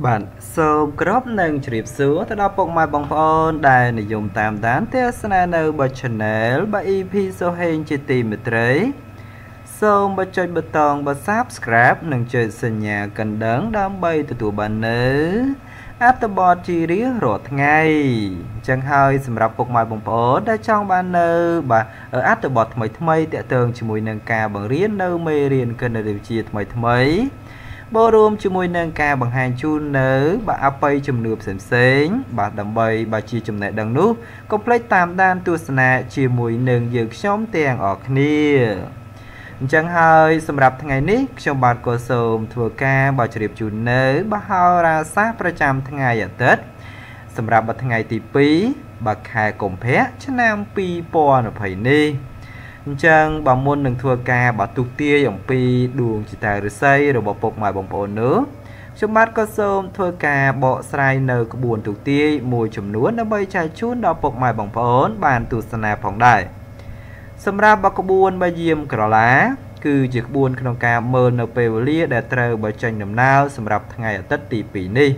bạn sâu crop nâng chụp xuống tới đó bông mai bông phôn đài này dùng tam tán theo scenario bởi channel bởi EP số hình chỉ tìm một đấy sâu bởi chơi bật tòng bởi subscribe nâng chơi sinh nhà cần đớn đám bay từ tụ bạn nữ Afterboard chỉ riêng rốt ngay chẳng hơi xâmรับbông mai bông phôn đã trong bạn nữ bà ở Afterboard mấy thmây tệ tường chỉ mùi nâng ca bằng riêng nâu mê riêng cần điều chia mấy thmây bố rùm cho mùi nâng ca bằng hàng chu nớ bà áp bay chùm nượp xem xếnh bà đầm bay bà chia chùm nẹ đằng nút complete tam đan tu sna chia mùi nâng dược xóm tiền ở khnia chẳng hơi xâm rạp ngày nít trong bạn cô xồm thừa ca bà chụp chu nớ bà hao ra sát pra trăm ngày ở Tết xâm rạp bà ngày tỷ phí bà khai cổng phé cho nam pi po nó phải đi chẳng bà môn nâng thua ca bà tục tia dòng pi đường chỉ tài rồi xây rồi bỏ bột ngoài bóng bồn nữa trong bát có xôm thua ca bỏ sài nờ có buồn tục tia mùi chùm nuốt nó bay chai chút đó bột ngoài bóng bồn bàn tụ sân phòng đại xâm ra bà có buồn bà diêm cỏ lá cứ chỉ buồn trong ca mơ nờ bề lia để trơ bởi tranh nằm nào xâm rạp ngày ở tất tỷ phí ni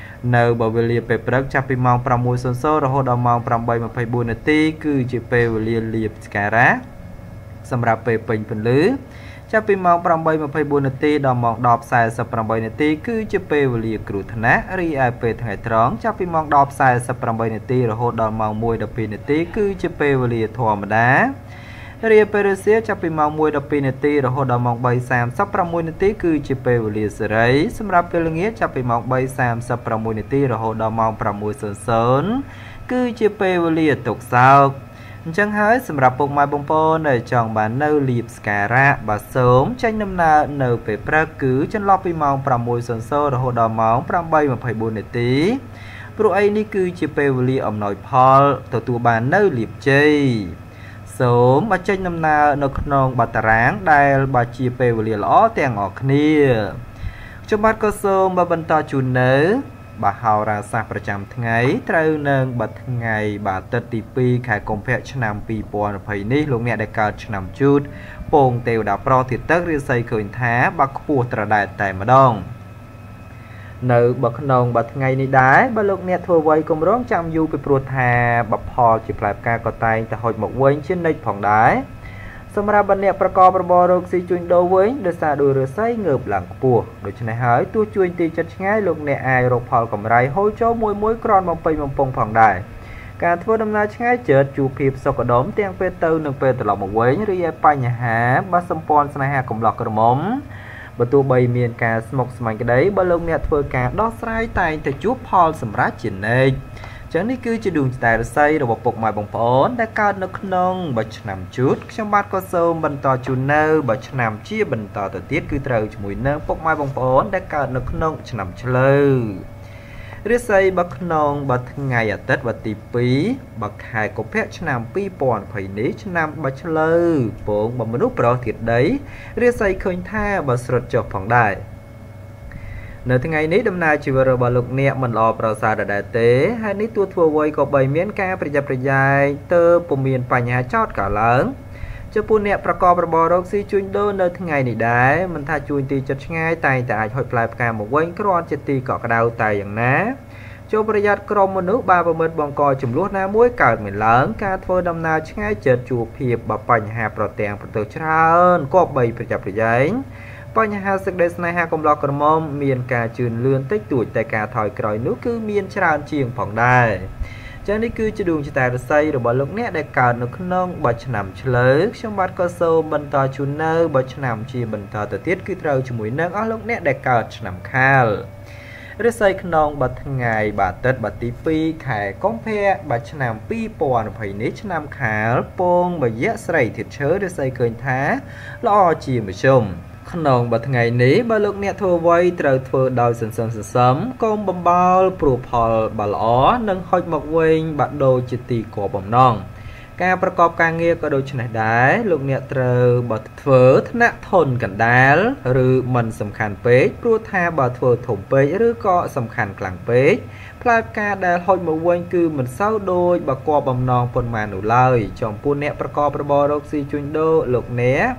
nờ bởi lia bề bật chạp phí mong pra mùi xôn xô rồi hô đào mong pra bay mà phải buồn ở tí cứ chỉ bề lia liệp cả ráสำหรับเปเป็นผลลือจะไปมองปรำใบมาไปบุญตีดอมองดอบสายสับปรำใบนตีคือจะไปวลีกรุธนะรีไอเปทางไอตรองจะไปมองดอบสายสับปรำใบนตีระโหดอมองมวยดปีนตีคือจะไปวลีธรรมดาเรียเปรเซียจะไปมองมวยดปีนตีระโหดอมองใบสามสับปรำมวยนตีคือจะไปวลีสไรสำหรับเปลเงี้ยจะไปมองใบสามสับปรำมวยนตีระโหดอมองปรำมวยสนสนคือจะไปวลีตกเศร้าchẳng hơiสำหรับปกไม้บงโปในจองบ้านเนอลีบสการะบาสมtranhนำนาเนอเปปรากือฉันลอบไปมองปรามวยสนโซระโหดอมองปรามใบมาไผ่บุญในตีโปรไอนี่คือจีเปวลีอมหน่อยพอลตัวบ้านเนอลีบเจสมมาtranhนำนาเนอขนองบัตรางได้บาจีเปวลีล้อแตงออกนี่จังหวัดก็สมมาบรรทาจุนเนอบาฮาวราซาประจำไงเตรเนิงบัดไงบาตติปีขายกรมแพทย์ชนามปีปอนภัยนี้ลงเนี่ยได้การชนามจุดโป่งเตวดาปรอติดตั้งเรียนไซเคิลท้าบักปูตระได้แต่มาดองเนื้อบักนองบัดไงนี่ได้บาลกเนี่ยทัวไว้กรมร้องจำยูไปปรวดแทบับพอจิปลายกากตายแต่หอยหมกเว้นเช่นในผ่องได้สำหรับบันเนี่ยประกอบประบโรคซีจุนโดเว้นโดยสาดูเรือไซเงือบหลังปัวโดยชนะหายตัวจุนตีจัดง่ายลงในไอโรคพอลกับไรโฮโจมวยมวยกรอนมองไปมองปงผ่องได้การทั่วดำนาง่ายเจิดจูพีบสกดมเตียงเปเตอร์หนึ่งเปตลอดมาเว้นเรียปัญหาบาสมปอนสนาหากำหลอกกระหม่อมประตูใบเมียนการสมกสมัยกระไดบาลงเนี่ยทั่วการดอสไรไตแต่จูพอลสำรัดจินเองจังนี้คือจะดูแต่ไซระบบปกไม้บงพอนได้การนึกนงบัชนำชุดช่างบ้านก็โซมบรรทอจูเนอร์บัชนำชี้บรรทอตัวเตี้ยคือเตาจมูกเนื้อปกไม้บงพอนได้การนึกนงชนำเฉลยเรื่องไซบักนงบัดไงอัตตบัดตีปีบักหายกบเพชชนำปีปอนไผ่นี้ชนำบัชเฉลยโป่งบัมนุษย์ปลอดติดได้เรื่องไซเคยท่าบัสรดจบผ่องได้ในทั้งไงนี้ดำนาชีวระบาลุกเนี่ยมันรอประสาทได้เตะให้นี้ตัวทัวไว้ก็ใบเมียนกาประยับประยายเตอร์ปุ่มเมียนปัญญาจอดกาหลังจะปูเนี่ยประกอบระบาลุกซีจุนโดในทั้งไงนี้ได้มันถ้าจุนตีจัดง่ายตายแต่อาจหอยปลายประการหมกไว้กรอนจะตีเกาะกระดาวตายอย่างนั้นโจประหยัดกรมมนุษย์บาประเมินบองกอจุ่มลวดน้ำมวยเกิดเหมือนหลังการทัวดำนาง่ายเจิดจูเพียบแบบปัญหาประเตียงประตูชราก็ใบประยับประยายปัญหาศึกเดสในหากำลังกระมอมเมียนการจืนเลื่อนติดตูดแต่การถอยกรอยนู้คือเมียนชราญเชียงผ่องได้จากนี้คือจะดูจิตแต่ไซหรือบอลลูกเนี่ยได้การนึกน้องบัชนำเฉลยช่างบัดก็โซบันตาชูเนอร์บัชนำชีบันตาตัวเตี้ยคือเราจมูกน้องอ้อลูกเนี่ยได้การชนำข้าวเรื่องไซขนองบัดไงบาดเต็ดบัดตีปีขายก้องเพะบัชนำปีปอนไผ่นิชนำขาโป่งใบเยอะใส่ถิดเชื้อเรื่องไซเกินท้าล่อจีมาชมขนมบัดไงนี้บาลูกเนี่ยทัวไว้เติร์ทัวดาวสันสันซ้ำกองบัมบาลปลูกพอลบาลอ๋อนั่งหอยหมกเวงบัดโดจิตีกอบบ่มน้องการประกอบการเงียก็โดยชนะได้ลูกเนี่ยเติร์บัดเฟิร์ธนะทนกันได้หรือมันสำคัญเป๊ะปลูกท่าบัดเฟิร์ถมเป๊ะหรือก็สำคัญกลางเป๊ะพลาดการได้หอยหมกเวงคือมันเศร้าโดยบักกอบบ่มน้องปนมาหนูเลยจอมปูเนี่ยประกอบระบอบโรคซีจุนโดลูกเนี่ย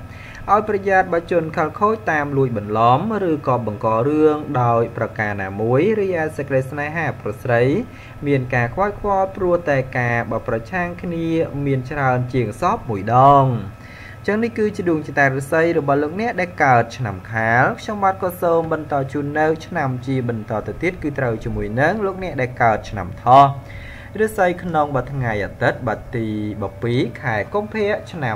ឲ្យប្រយ័ត្នបើជន់ខលខូចតាមលួចបន្លំឬក៏បង្ករឿងដោយប្រការណាមួយរីឯសេចក្តីស្នេហាប្រស្រីមានការខ្វាយខ្វល់ព្រោះតែការបើប្រឆាំងគ្នាមានច្រើនជាងសពមួយដងចឹងនេះគឺជាដួងចិត្តឫស្សីរបស់លោកអ្នកដែលកើតឆ្នាំខាលខ្ញុំបាទក៏សូមបន្តជូននៅឆ្នាំជាបន្តទៅទៀតគឺត្រូវជាមួយនឹងលោកអ្នកដែលកើតឆ្នាំថោះឫស្សីក្នុងមួយថ្ងៃអាទិត្យបាត់ទី12ខែកុម្ភៈឆ្នាំ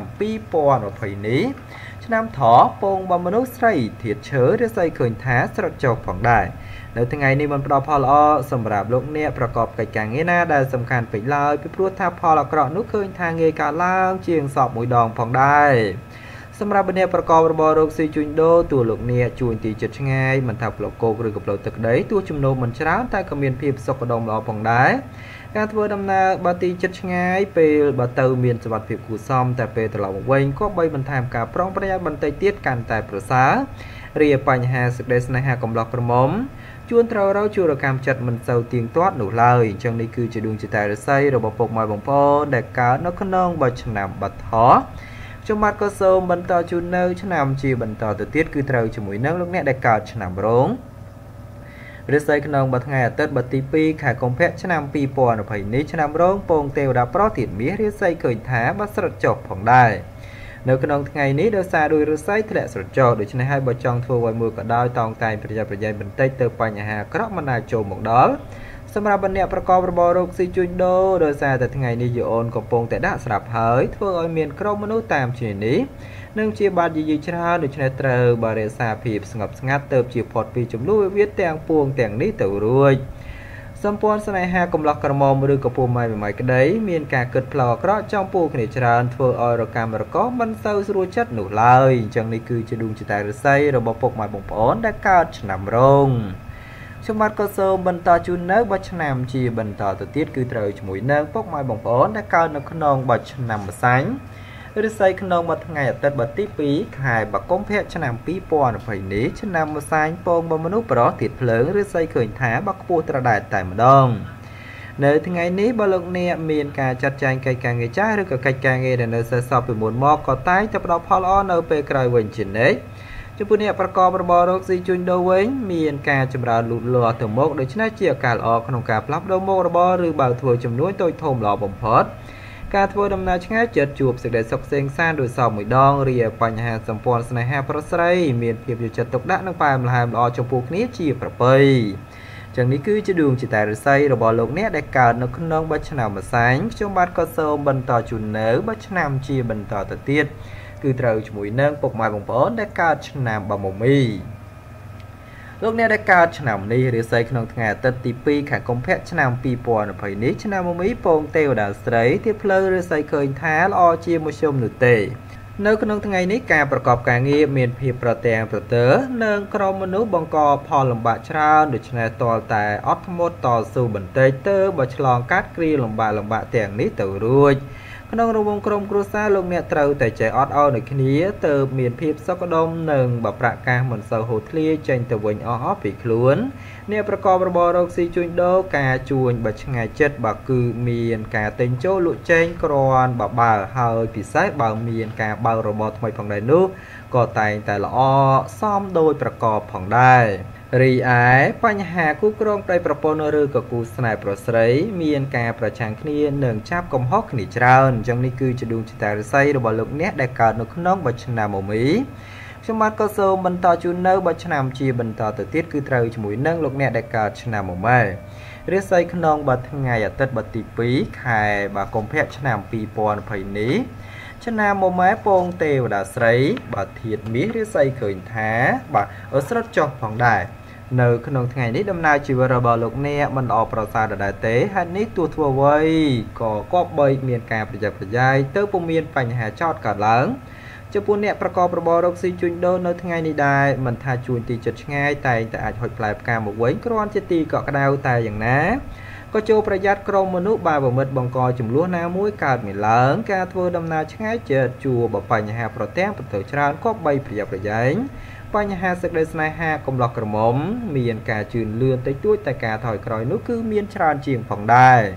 2020នេះឆ្នាំថោះពងបមនុស្សស្រីធាតឈើឫស្សីឃើញថាស្រត់ចុះផងដែរនៅថ្ងៃនេះមិនផ្ដល់ផលល្អសម្រាប់លោកអ្នកប្រកបកិច្ចការងារណាដែលសំខាន់ពេកឡើយពីព្រោះថាផលអាក្រក់នោះឃើញថាងាយកើតឡើងជាងសពមួយដងផងដែរសម្រាប់អ្នកប្រកបរបររកស៊ីជួញដូរទូលោកអ្នកជួញទីចិត្តឆ្ងាយមិនថាផ្លូវគោកឬក៏ផ្លូវទឹកដីទូចំណូលមិនច្រើនតែក៏មានភាពសុខដុមល្អផងដែរការធ្វើដំណើរបើទីចិត្តឆ្ងាយពេលបើទៅមានសុវត្ថិភាពគួរសមតែពេលត្រឡប់មកវិញក៏បីបន្ថែមការប្រុងប្រយ័ត្នបន្តិចទៀតកាន់តែប្រសើររាបញ្ហាសេចក្តីស្នេហាកំឡោះក្រមុំជួនត្រូវរកជួរកម្មចិត្តមិនសូវទៀងទាត់នោះឡើយអញ្ចឹងនេះគឺជាដួងចិត្តឫស្សីរបស់ពុកម៉ែបងប្អូនដែលកើតនៅក្នុងបច្ចឆ្នាំបថោខ្ញុំបាទក៏សូមបន្តជូននៅឆ្នាំជាបន្តទៅទៀតគឺត្រូវជាមួយនឹងលោកអ្នកដែលកើតឆ្នាំរោងឫស្សីក្នុងមួយថ្ងៃអាទិត្យទី2ខែកុម្ភៈឆ្នាំ2020នេះឆ្នាំរោងពងទេវតាប្រធានមាសឫស្សីឃើញថាបើស្រត់ចុះផងដែរនៅក្នុងថ្ងៃនេះដោយសារដោយឫស្សីធ្លាក់ស្រត់ចុះដូច្នេះហើយបើចង់ធ្វើអ្វីមួយក៏ដោយតោងតែងប្រយ័ត្នប្រយែងបន្តិចទៅបញ្ហាអាក្រក់មិនអាចចូលមកដល់សម្រាប់អ្នកប្រកបរបររកស៊ីជួញដូរដោយសារតែថ្ងៃនេះយអូនកំពុងតែដាក់ស្រាប់ហើយធ្វើឲ្យមានក្រុមមនុស្សតាមជានេះនឹងជាបាត់យាយច្រើនដូច្នេះត្រូវបរិយាភាពស្ងប់ស្ងាត់ទៅជាផុតពីចំនួនវិវាទទាំងពួងទាំងនេះទៅរួចសម្ព័ន្ធស្នេហាកំឡោះក្រមុំឬក៏ពូម៉ៃក្តីមានការគិតផ្លូវអាក្រក់ចំពោះគ្នាច្រើនធ្វើឲ្យរកម្មរកមិនសូវស្រួលចិត្តនោះឡើយអញ្ចឹងនេះគឺជាដួងចិត្តឫស្សីរបស់ពុកម៉ែបងប្អូនដែលកើតឆ្នាំរោងខ្ញុំបាទក៏សូមបន្តជូននៅបច្ចឆ្នាំជាបន្តទៅទៀតគឺត្រូវជាមួយនឹងពុកម៉ែបងប្អូនដែលកើតនៅក្នុងបច្ចឆ្នាំម្សាញ់ឫស្សីក្នុងមួយថ្ងៃអាទិត្យទី2ខែកុម្ភៈឆ្នាំ2020នេះឆ្នាំម្សាញ់ពងបមនុស្សប្រុសទៀតភ្លើងឫស្សីឃើញថាបើខ្ពស់ត្រដែតតែម្ដងនៅថ្ងៃនេះបើលោកអ្នកមានការចាត់ចែងកិច្ចការងារចាស់ឬក៏កិច្ចការងារដែលនៅសេសសល់ពីមុនមកក៏តែងតែផ្ដល់ផលល្អនៅពេលក្រោយវិញជានិច្ចចំពោះអ្នកប្រកបរបររកស៊ីជួញដូរវិញមានការចម្រើនលូតលាស់ទៅមុខដូច្នេះជាឱកាសល្អក្នុងការផ្លាស់ប្ដូរមុខរបរឬបើធ្វើចំនួនតូចធំល្អបំផុតការធ្វើដំណើរឆ្ងាយចិត្តជួបសេចក្តីសុខសេងសានដោយសោកមួយដងរីឯបញ្ហាសម្ព័ន្ធស្នេហាប្រុសស្រីមានភាពយកចិត្តទុកដាក់និងផ្អែមល្ហែមល្អចំពោះគ្នាជាប្រពៃចឹងនេះគឺជាដួងចិត្តឫស្សីរបស់លោកអ្នកដែលកើតនៅក្នុងបច្ចឆ្នាំម្សាញ់ខ្ញុំបាទក៏សូមបន្តជូននៅបច្ចឆ្នាំជាបន្តទៅទៀតគឺត្រូវជាមួយនឹងពុកម៉ែបងប្អូនដែលកើតឆ្នាំបមុំមីលោកអ្នកដែលកើតឆ្នាំនេះឫស្សីក្នុងថ្ងៃអាទិត្យទី2ខែកុម្ភៈឆ្នាំ2020នេះឆ្នាំមុំមីពងទេវតាស្រីទីផ្លូវឫស្សីឃើញថាល្អជាមធ្យមនោះទេនៅក្នុងថ្ងៃនេះការប្រកបការងារមានភាពប្រទាំងប្រទើនិងក្រុមមនុស្សបង្កផលលំបាកច្រើនដូច្នេះទាល់តែអត់ធ្មត់តស៊ូបន្តិចទៅបើឆ្លងកាត់គ្រាលំបាកទាំងនេះទៅរួចក្នុងរង្វង់ក្រុមគ្រួសារលោកអ្នកត្រូវតែចេះអត់ឱនដូចគ្នាទៅមានភាពសុខដុមនិងបើប្រាក់កាសមិនសូវហូរធ្លាយចេញទៅវិញអស់ពីខ្លួនអ្នកប្រកបរបររកស៊ីជួញដូរការជួញបើឆ្ងាយចិត្តបើគឺមានការទិញចូលលក់ចេញគ្រាន់បើហើយពិសេសបើមានការបើករបរថ្មីផងដែរនោះក៏តែងតែល្អសមដោយប្រកបផងដែររីឯបញ្ហាគូក្រងប្តីប្រពន្ធឬក៏គូស្នេហ៍ប្រុសស្រីមានការប្រឆាំងគ្នានិងចាប់កំហុសគ្នាច្រើនអញ្ចឹងនេះគឺជាដួងចិត្តឫស្សីរបស់លោកអ្នកដែលកើតនៅក្នុងបច្ចឆ្នាំមុំមីខ្ញុំបាទក៏សូមបន្តជូននៅបច្ចឆ្នាំជាបន្តទៅទៀតគឺត្រូវជាមួយនឹងលោកអ្នកដែលកើតឆ្នាំមុំម៉ែឫស្សីក្នុងមួយថ្ងៃអាទិត្យទី2ខែកុម្ភៈឆ្នាំ2020នេះឆ្នាំមុំម៉ែពងទេវតាស្រីបើធាតមាសឫស្សីឃើញថាស្រត់ចុះផងដែរនៅក្នុងថ្ងៃនេះដំណើរជីវិតរបស់លោកអ្នកមិនល្អប្រសើរដដែលទេហេតុនេះទោះធ្វើអ្វីក៏គប្បីមានការប្រយ័ត្នប្រយែងទៅពុំមានបញ្ហាចោតកើតឡើងចំពោះអ្នកប្រកបរបររកស៊ីជួញដូរនៅថ្ងៃនេះដែរមិនថាជួញទីចិត្តឆ្ងាយតែងតែអាចហុចផ្លែផ្កាមកវិញគ្រាន់ជាទីកក់ក្ដៅតែយ៉ាងណាក៏ចូលប្រយ័ត្នក្រុមមនុស្សបើមិត្តបង្កចំនួនណាមួយកើតមានឡើងការធ្វើដំណើរឆ្ងាយចិត្តជួបបញ្ហាប្រទាំងប្រទើច្រើនគប្បីប្រយ័ត្នប្រយែងបញ្ហាសេចក្តីស្នេហាកំឡោះក្រមុំមានការជឿនលឿនតិចតួចតែការថយក្រោយនោះគឺមានច្រើនជាងផងដែរ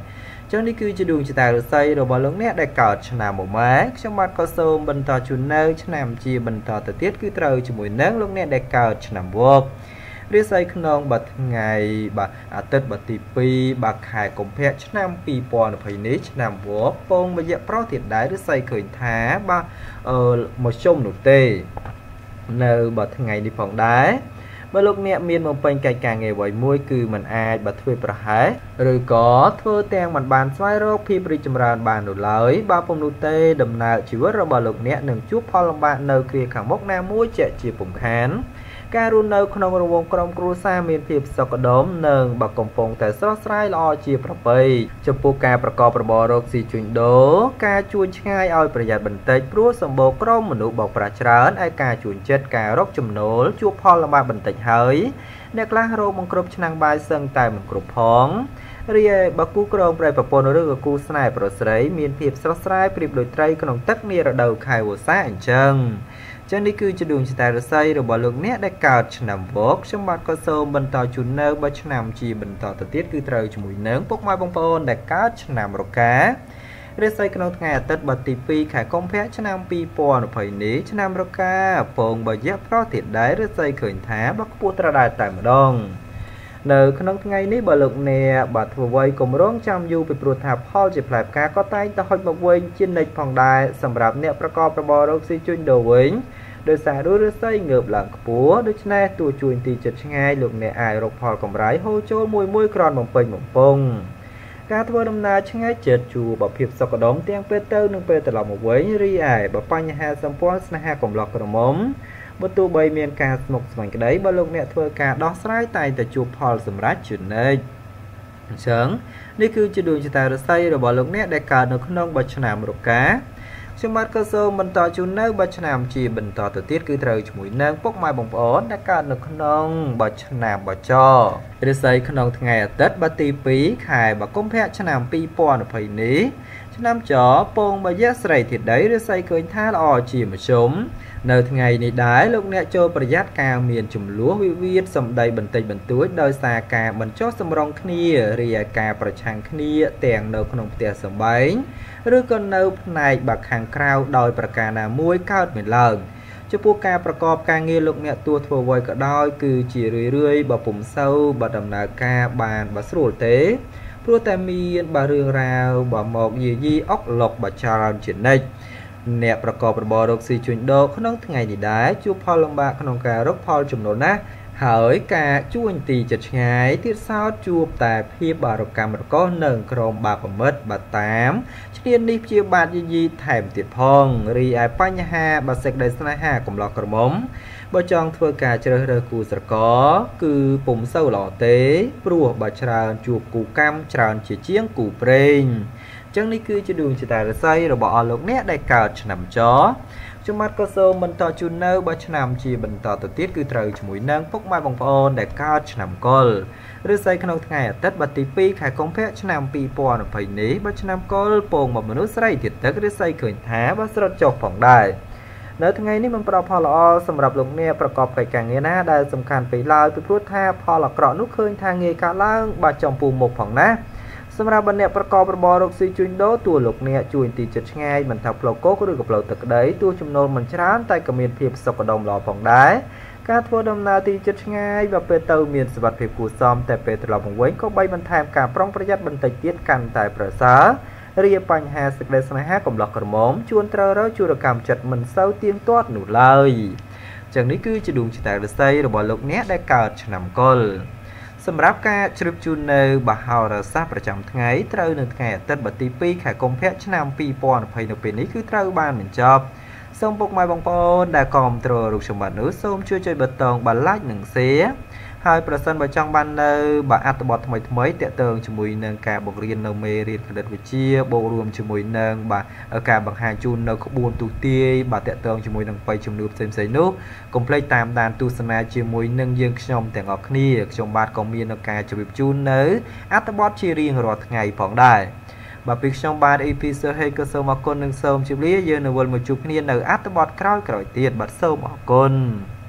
ចឹងនេះគឺជាដួងចតារស័យរបស់លោកអ្នកដែលកើតឆ្នាំមួយម៉ែខ្ញុំបាទក៏សូមបន្តជូននៅឆ្នាំជាបន្តទៅទៀតគឺត្រូវជាមួយនឹងលោកអ្នកដែលកើតឆ្នាំវករាសីក្នុងបាទថ្ងៃបាទអាទិត្យបាទទី2បាទខែកុម្ភៈឆ្នាំ2020នេះឆ្នាំវកពងវយៈប្រោះទៀតដែររាសីឃើញថាបាទមកជុំនោះទេនៅបាទថ្ងៃនេះផងដែរបើលោកអ្នកមានបំពេញកិច្ចការងារអ្វីមួយគឺมันអាចបាទធ្វើប្រហែសឬក៏ធ្វើទាំងមិនបានស្វែងរកភាពរីកចម្រើនបាននោះឡើយបើពុំនោះទេដំណើរជីវិតរបស់លោកអ្នកនឹងជួបផលលំបាកនៅគ្រាខាងមុខណាមួយជាក់ជាពុំខានការរស់នៅក្នុងរង្វង់ក្រុមគ្រួសារមានភាពសុខដុមនិងបើកំពុងតែស្រស់ស្រាយល្អជាប្រពៃចំពោះការប្រកបរបររកស៊ីជួញដូរការជួញឆ្ងាយឲ្យប្រយ័ត្នបន្តិចព្រោះសម្បូរក្រុមមនុស្សបោកប្រាស់ច្រើនឯការជួញចិត្តការរកចំណូលជួបផលលំបាកបន្តិចហើយអ្នកខ្លះរកបង្គ្រប់ឆ្នាំងបាយសឹងតែមិនគ្រប់ផងរីឯបើគូក្រងប្រែប្រពន្ធឬក៏គូស្នេហ៍ប្រុសស្រីមានភាពស្រស់ស្រាយប្រៀបដូចត្រីក្នុងទឹកនារដូវខែវស្សាអញ្ចឹងចឹងនេះគឺជាដួងចតារស័យរបស់លោកអ្នកដែលកើតឆ្នាំវកខ្ញុំបាទក៏សូមបន្តជូននៅបើឆ្នាំជាបន្តទៅទៀតគឺត្រូវជាមួយនឹងពុកម៉ែបងប្អូនដែលកើតឆ្នាំរការាសីក្នុងថ្ងៃអាទិត្យបាទទី2ខែកុម្ភៈឆ្នាំ2020នេះឆ្នាំរកាពងវយៈប្រោះទៀតដែររាសីឃើញថាបើខ្ពស់ត្រដែតតែម្ដងនៅក្នុងថ្ងៃនេះបើលោកអ្នកបាទធ្វើអ្វីកុំរងចាំយូរពីព្រោះថាផលជាផ្លែផ្កាក៏តែងតែហុចមកវិញជានិច្ចផងដែរសម្រាប់អ្នកប្រកបរបររកស៊ីជួញដូរវិញដោយសាររាសីងើបឡើងខ្ពស់ដូច្នេះតួជួញទីចិត្តឆ្ងាយលោកអ្នកអាចរកផលកម្រៃហូរចូលមួយក្រនបំពេញបំពង់ការធ្វើដំណើរឆ្ងាយចិត្តជួបភាពសុខដុមទាំងពេលទៅនិងពេលត្រឡប់មកវិញរីឯបើបញ្ហាសម្ព័ន្ធស្នេហាកំឡោះក្រមុំបើទោះបីមានការស្មុគស្មាញក្តីបើលោកអ្នកធ្វើការដោះស្រាយតែងតែជួបផលសម្រេចជានិច្ចអញ្ចឹងនេះគឺជាដួងចតារស័យរបស់លោកអ្នកដែលកើតនៅក្នុងបច្ចឆ្នាំរកាខ្ញុំបាទក៏សូមបន្តជូននៅបច្ចឆ្នាំជាបន្តទៅទៀតគឺត្រូវជាមួយនឹងពុកម៉ែបងប្អូនដែលកើតនៅក្នុងបច្ចឆ្នាំបច្ចរាសីក្នុងថ្ងៃអាទិត្យបាទទី2ខែកុម្ភៈឆ្នាំ2020នេះឆ្នាំចពងវយៈស្រីធាតុដីរាសីឃើញថាល្អជាមធ្យមនៅថ្ងៃនេះដែរលោកអ្នកចូលប្រយ័ត្នការមានចំនួនវិវាទសម្ដីបន្តិចបន្តួចដោយសារការបញ្ចុះសម្រុងគ្នារីឯការប្រឆាំងគ្នាទាំងនៅក្នុងផ្ទះសម្បែងឬក៏នៅផ្នែកបាក់ខាងក្រៅដោយប្រការណាមួយកើតមានឡើងចំពោះការប្រកបការងារលោកអ្នកទួធ្វើអ្វីក៏ដោយគឺជារឿយបើពុំសូវបើដំណើរការបានបើស្រួលទេព្រោះតែមានបើរឿងរ៉ាវបើមកយាយីអុកឡុកបើច្រើនជានិច្ចអ្នកប្រកបរបររកស៊ីជួញដូរក្នុងថ្ងៃនេះដែរជួបផលលំបាកក្នុងការរកផលចំណូលណាស់ហើយការជួញទីចិត្តឆ្ងាយទៀតសោតជួបតែភាពបារកម្មរកោសនៅក្រមបាបមិត្តបាតាមឈ្នាននេះព្យាបាទយាយីថែមទៀតផងរីឯបញ្ហាបើសេចក្តីស្នេហាកំឡោះក្រមុំបើចង់ធ្វើការជ្រើសរើសគូស្រករគឺពុំសូវល្អទេព្រោះបើច្រើនជួបគូកម្មច្រើនជាជាងគូព្រេងចឹងនេះគឺជាដួងចតារស័យរបស់អស់លោកអ្នកដែលកើតឆ្នាំចខ្ញុំបាទក៏សូមបន្តជូននៅបើឆ្នាំជាបន្តទៅទៀតគឺត្រូវជាមួយនឹងពុកម៉ែបងប្អូនដែលកើតឆ្នាំកុលរាសីក្នុងថ្ងៃអាទិត្យបាទទី2ខែកុម្ភៈឆ្នាំ2020នេះបើឆ្នាំកុលពងមកមនុស្សស្រីទៀតទឹករាសីឃើញថាបើស្រត់ចុះផងដែរនៅថ្ងៃនេះមិនប្រកបផលល្អសម្រាប់លោកអ្នកប្រកបកិច្ចការងារណាដែលសំខាន់ពេកឡើយពីព្រោះថាផលអាក្រក់នោះឃើញថាងាយកើតឡើងបាទចំពោះមុខផងណាសម្រាប់អ្នកប្រកបរបររកស៊ីជួញដូរតួលោកអ្នកជួញទីចិត្តឆ្ងាយមិនថាផ្លូវគោកឬក៏ផ្លូវទឹកក្តីតួចំណូលមិនច្រើនតែក៏មានភាពសុខដុមល្អផងដែរការធ្វើដំណើរទីចិត្តឆ្ងាយបើពេលទៅមានសុវត្ថិភាពគួរសមតែពេលត្រឡប់មកវិញក៏បីបន្ថែមការប្រុងប្រយ័ត្នបន្តិចទៀតកាន់តែប្រសើររីឯបញ្ហាសេចក្តីស្នេហាកំឡោះក្រមុំជួនត្រូវរើជួរកម្មចិត្តមិនសូវទៀងទាត់នោះឡើយចឹងនេះគឺជាដួងចតារស័យរបស់លោកអ្នកដែលកើតឆ្នាំកុលសម្រាប់ការជ្រាបជូននៅបហោរាសាស្ត្រប្រចាំថ្ងៃត្រូវនៅថ្ងៃអាទិត្យទី2ខែកុម្ភៈឆ្នាំ2020នៅពេលនេះគឺត្រូវបានបញ្ចប់សូមពុកម៉ែបងប្អូនដែលគាំទ្ររូបសម្បត្តិនោះសូមជួយចុចប៊ូតុងបាទ like និង share ហើយប្រសិនបើចង់បាននៅបាទអត្ថបទថ្មីតាក់ទងជាមួយនឹងការបង្រៀននៅមេរៀនគណិតវិទ្យាបូករួមជាមួយនឹងបាទការបង្ហាញជូននៅក្បួនទូទាយបាទតាក់ទងជាមួយនឹងបៃជំនួបផ្សេងៗនោះកុំភ្លេចតាមដានទស្សនាជាមួយនឹងយើងខ្ញុំទាំងអស់គ្នាខ្ញុំបាទក៏មាននៅការជម្រាបជូននៅអត្ថបទជារៀងរាល់ថ្ងៃផងដែរបាទពីខ្ញុំបាទ AP សូហេក៏សូមអរគុណនិងសូមជម្រាបយើងនៅវិលមកជួបគ្នានៅអត្ថបទក្រោយៗទៀតបាទសូមអរគុណ